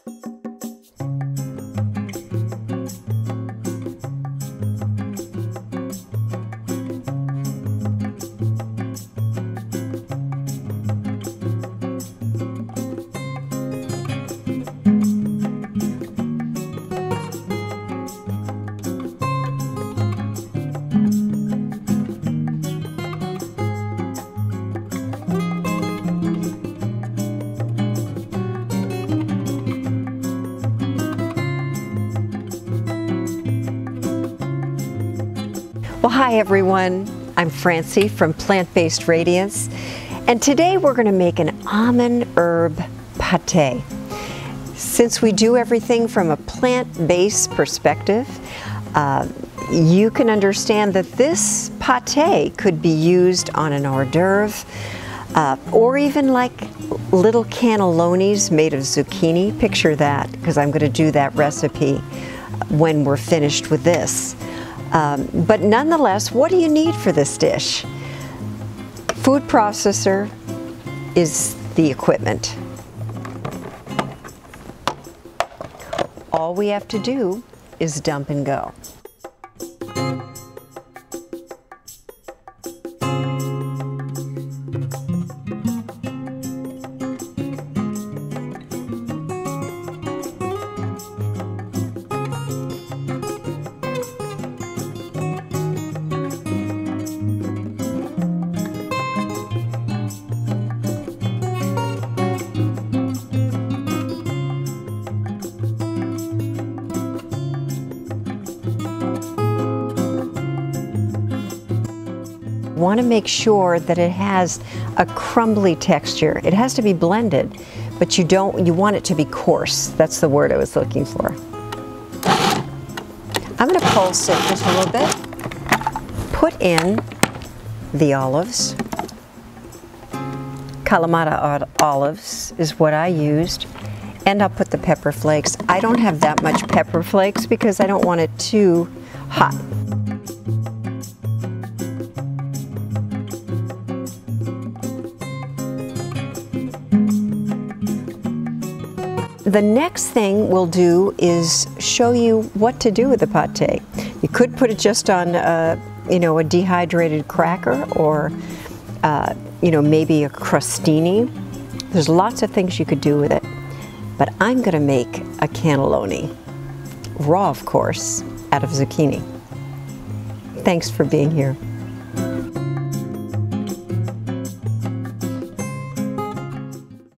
Well, hi everyone. I'm Francie from Plant-Based Radiance, and today we're going to make an almond herb pâté. Since we do everything from a plant-based perspective, you can understand that this pâté could be used on an hors d'oeuvre, or even like little cannellonis made of zucchini. Picture that, because I'm going to do that recipe when we're finished with this. But nonetheless, what do you need for this dish? Food processor is the equipment. All we have to do is dump and go. Want to make sure that it has a crumbly texture. It has to be blended, but you want it to be coarse. That's the word I was looking for. I'm going to pulse it just a little bit. Put in the olives. Kalamata olives is what I used, and I'll put the pepper flakes. I don't have that much pepper flakes because I don't want it too hot. The next thing we'll do is show you what to do with the pâté. You could put it just on, a dehydrated cracker, or, maybe a crostini. There's lots of things you could do with it. But I'm going to make a cannelloni, raw, of course, out of zucchini. Thanks for being here.